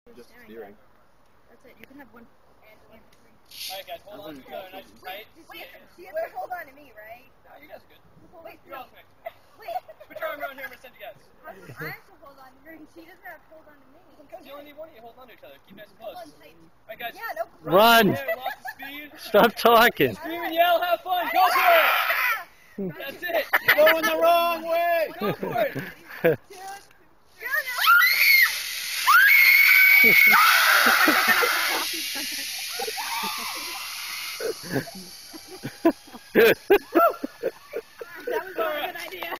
Just steering. That's it. You can have one. Alright guys, hold on to each other nice and tight. Wait, she has to hold on to me, right? No, you guys are good. Wait, You're all connected. wait. Put your arm around here and send you guys. I have to hold on to her and she doesn't have to hold on to me. Because you only need one of you holding on to each other. Keep nice and close. Hold on tight. Alright guys. Yeah, no. Run! There, lots of speed. Stop talking. Scream and yell, have fun. Go for it! That's it. You're going the wrong way. Go for it. Woo!